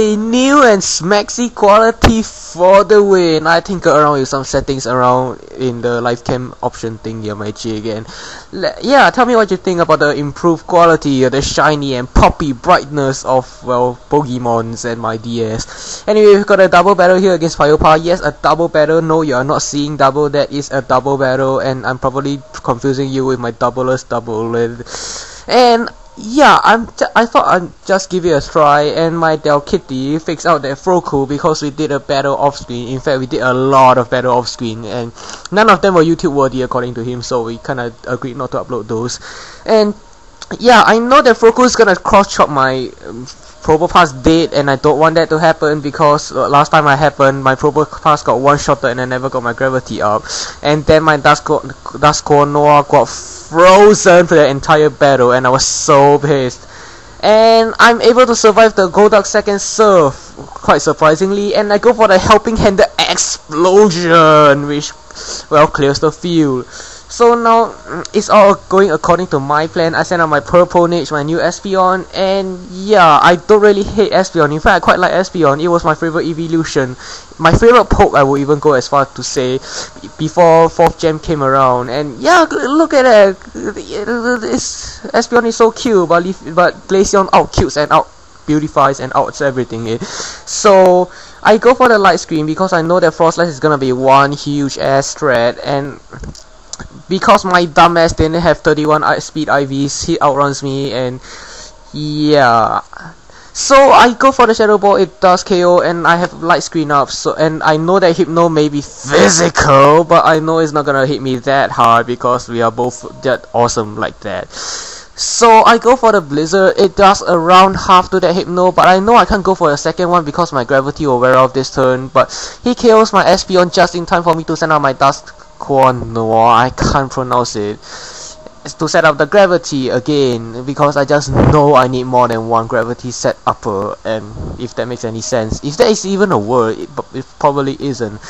a new and smaxy quality for the win. I tinker around with some settings around in the live cam option thing here, my G again. Yeah, tell me what you think about the improved quality, the shiny and poppy brightness of, well, Pokemons and my DS. Anyway, we've got a double battle here against Phyopar. Yes, a double battle. No, you are not seeing double. That is a double battle, and I'm probably confusing you with my doubleless double. And yeah, I thought I'd just give it a try, and my Delkitty fixed out that Froakie because we did a battle off screen. In fact, we did a lot of battle off screen, and none of them were YouTube worthy according to him, so we kinda agreed not to upload those. And yeah, I know that Froakie is gonna cross chop my Probopass dead, and I don't want that to happen because last time it happened, my Probopass got one-shotted and I never got my gravity up, and then my Dusknoir got frozen for the entire battle, and I was so pissed. And I'm able to survive the Golduck second serve, quite surprisingly, and I go for the helping handed explosion, which, well, clears the field. So now, it's all going according to my plan. I sent out my Purponage, my new Espeon, and yeah, I don't really hate Espeon. In fact, I quite like Espeon. It was my favorite evolution. My favorite Poke, I would even go as far to say, before 4th Gem came around. And yeah, look at that. Espeon is so cute, but Glaceon out-cutes and out-beautifies and outs everything. So I go for the Light Screen because I know that Frostlass is gonna be one huge ass threat, and because my dumbass didn't have 31 speed IVs, he outruns me, and yeah. So I go for the Shadow Ball, it does KO, and I have Light Screen up, so, and I know that Hypno may be physical, but I know it's not gonna hit me that hard because we are both that awesome like that. So I go for the Blizzard. It does around half to that Hypno, but I know I can't go for the second one because my gravity will wear off this turn, but he KOs my Espeon just in time for me to send out my Dusknoir, I can't pronounce it, to set up the gravity again, because I just know I need more than one gravity set upper, and if that makes any sense, if that is even a word, it probably isn't.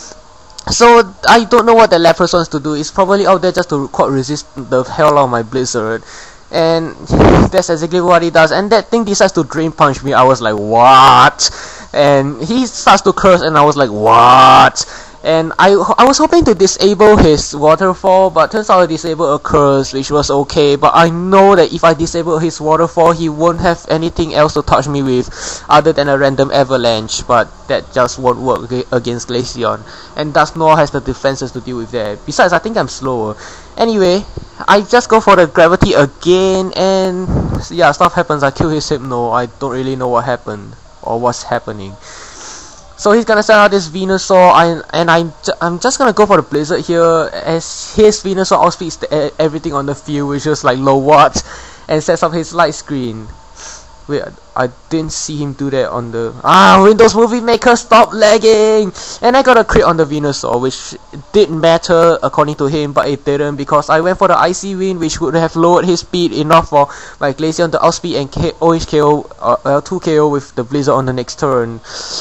So I don't know what the Lapras wants to do. It's probably out there just to quad resist the hell out of my Blizzard, and that's exactly what he does. And that thing decides to Drain Punch me. I was like, what? And he starts to curse, and I was like, what? And I was hoping to disable his Waterfall, but turns out I disabled a curse, which was okay. But I know that if I disable his Waterfall, he won't have anything else to touch me with other than a random Avalanche, but that just won't work against Glaceon, and Dusknoir has the defenses to deal with that. Besides, I think I'm slower. Anyway, I just go for the gravity again, and yeah, stuff happens. I kill his Hypno. I don't really know what happened or what's happening. So he's gonna send out this Venusaur, and I'm just gonna go for the Blizzard here, as his Venusaur outspeeds everything on the field, which is like low watt, and sets up his Light Screen. Wait, I didn't see him do that on the... Windows Movie Maker, stop lagging! And I got a crit on the Venusaur, which didn't matter according to him, but it didn't, because I went for the Icy Wind, which would have lowered his speed enough for my Glaceon to outspeed and OHKO, 2 KO with the Blizzard on the next turn.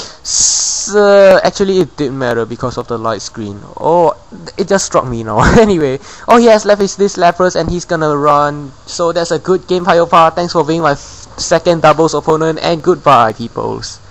So, actually it didn't matter because of the Light Screen. Oh, it just struck me now. Anyway, all he has left is this Lapras, and he's gonna run. So that's a good game, Phyopar. Thanks for being my second doubles opponent, and goodbye, peoples.